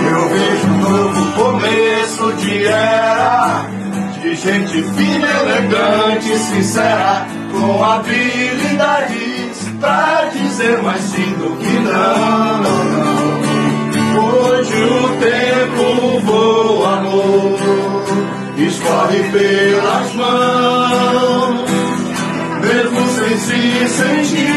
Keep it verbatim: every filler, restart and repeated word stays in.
Eu vejo um novo começo de era, de gente fina, elegante, sincera, com habilidades pra dizer mais sim do que não. Hoje o tempo voa, amor, escorre pelas mãos, mesmo sem se sentir.